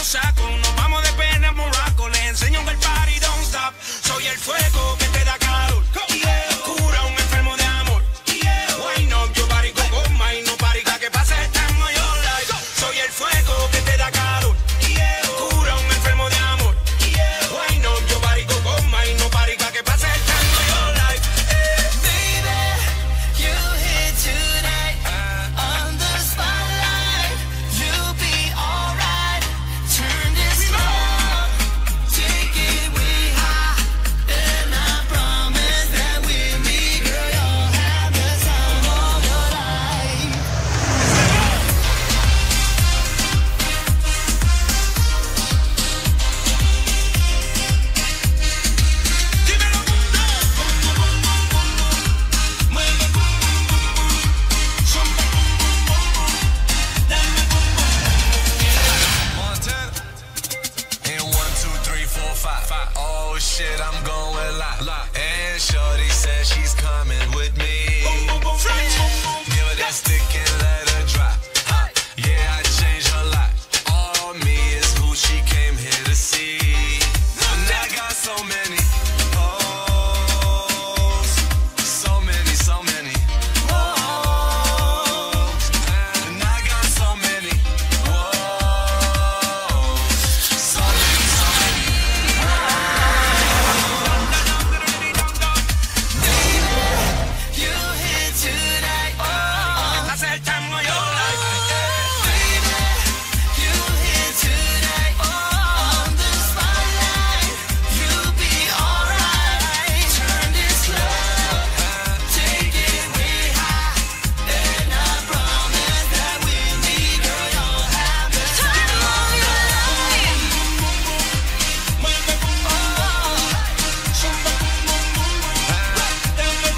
lo saco. Nos vamos de pena a Morocco. Les enseño que el party don't stop. Soy el fuego que te da calor. Cura a un enfermo de amor. Wine up your body, go, go, mine. No party, que pase el time of your life. Soy el fuego que te da calor. Cura a un enfermo de amor. Wine up your body, go, go, mine. No party, que pase el time of your life. Baby, you hit tonight on the spotlight. You'll be alright. Turn this up, take it way high, and I promise that with me, girl, you'll have the time of your life. Dímelo, mundo. Mueve, zumba, dame, Montana. In 1, 2, 3, 4, 5. Oh shit, I'm going live. And shorty says she's coming with me. Give her that stick and let her drop. Yeah, I changed her lot. All me is who she came here to see. And I got so many. Oh, so many, so many. Oh, and I got so many. Whoa, so many, so many. You hit tonight pase el time of your life. baby, you hit tonight on the spotlight. You'll be alright. Turn this club, take it way high, and I promise that with me, girl, you'll have the time of your life. Mueve, zumba, dame,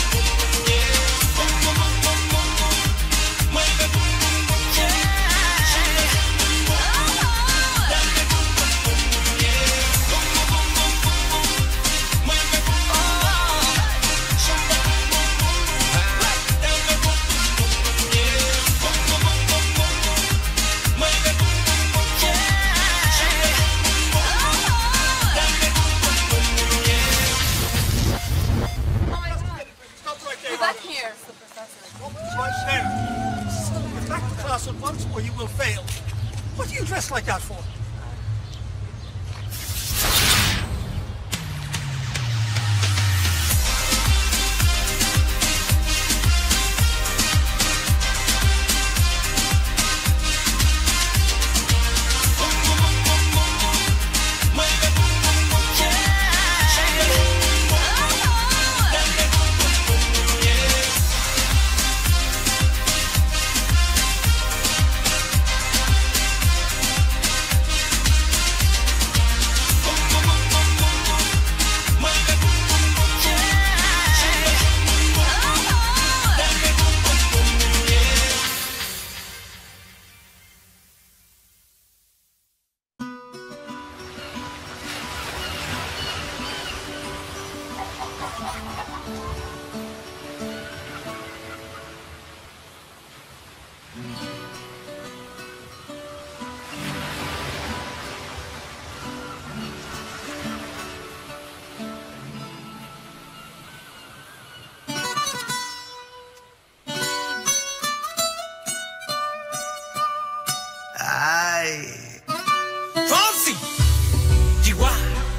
mueve, Back here. Right there. Get back to class at once or you will fail. What are you dressed like that for? Fonsi, Chihuahua.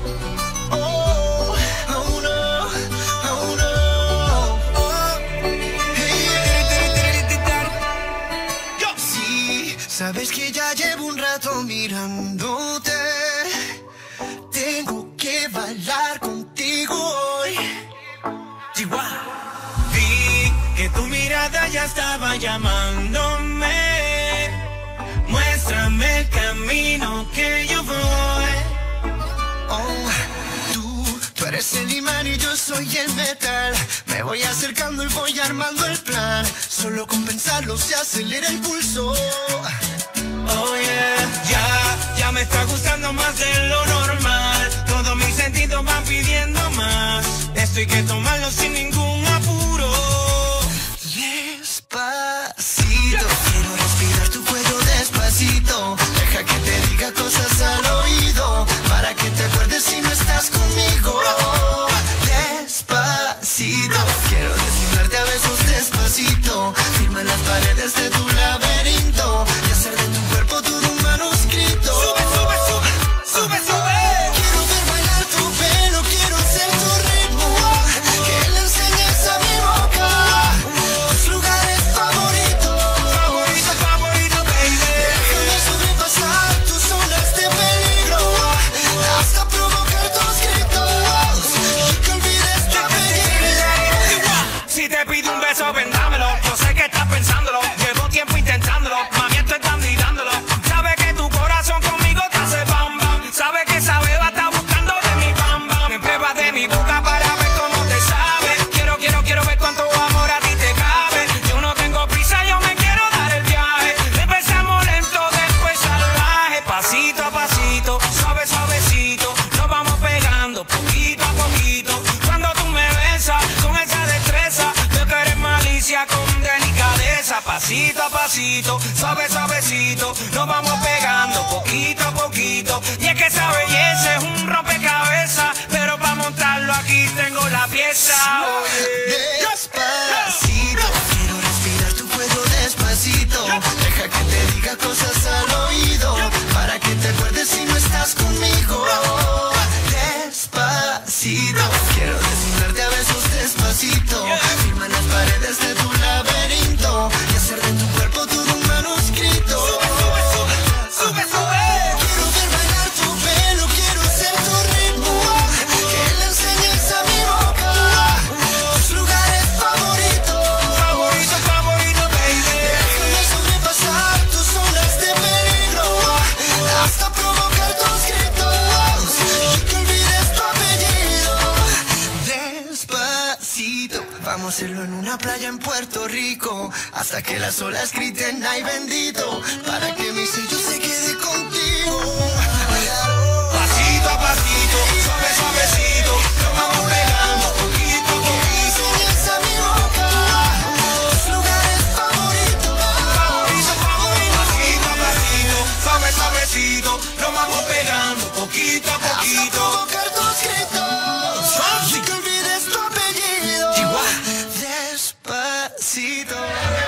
Sabes que ya llevo un rato mirándote. Tengo que bailar contigo hoy. Chihuahua. Vi que tu mirada ya estaba llamándome. Muéstrame el camino que yo voy. Oh, tú eres el imán y yo soy el metal. Me voy acercando y voy armando el plan. Solo con pensarlo se acelera el pulso. Oh yeah, ya me está gustando más de lo normal. Todos mis sentidos van pidiendo más. Esto hay que tomarlo sin ningún apuro. Despacito, quiero respirar tu cuello despacito. Deja que te diga cosas paredes de tu laberinto y hacer de tu cuerpo todo un manuscrito. Sube, sube, sube, sube, sube. Quiero ver bailar tu pelo, quiero ser tu ritmo, que le enseñes a mi boca tus lugares favoritos. Favorito, favorito, baby. Déjame sobrepasar tus zonas de peligro hasta provocar tus gritos y que olvides tu apellido. Si te pido un beso, vendámelo. Yo sé que estás pensándolo. Llevo tiempo intentándolo. Mami, estoy candidándolo. Sabe que tu corazón conmigo te hace bam bam. Sabe que esa beba está buscando de mi bam bam. Me pruebas de mi boca para ver cómo te sabe. Quiero ver cuánto amor a ti te cabe. Yo no tengo prisa, yo me quiero dar el viaje. Empezamos lento, después salvaje. Pasito a pasito, suave, suavecito. Nos vamos pegando poquito a poquito. Cuando tú me besas con esa destreza, veo que eres malicia con delicadeza. Pasito a pasito, suave, suavecito. Nos vamos pegando poquito a poquito. Y es que esa belleza es un rompecabezas, pero para montarlo aquí tengo la pieza. Despacito, quiero respirar tu cuello despacito. Deja que te diga cosas al oído para que te acuerdes si no estás conmigo. Despacito, quiero desnudarte a besos despacito. Firma en las paredes de tu laberinto y hacer de tu cuerpo todo un manuscrito. Sube, sube. Quiero ver bailar tu pelo, quiero ser tu ritmo, que le enseñes a mi boca tus lugares favoritos. Favorito, favorito, baby. Déjame sobrepasar tus zonas de peligro hasta provocar tus gritos y que olvides tu apellido. Despacito, vamos a hacerlo en una playa en Puerto Rico hasta que las olas griten ay bendito, para que mi sello se quede contigo. Pasito a pasito, suave, suavecito. Nos vamos pegando poquito a poquito. Enseñas a mi boca tus lugares favoritos. Favorito, favorito. Pasito a pasito, suave, suavecito. Nos vamos pegando poquito a Hasta poquito. provocar tus gritos y que olvides tu apellido. Despacito.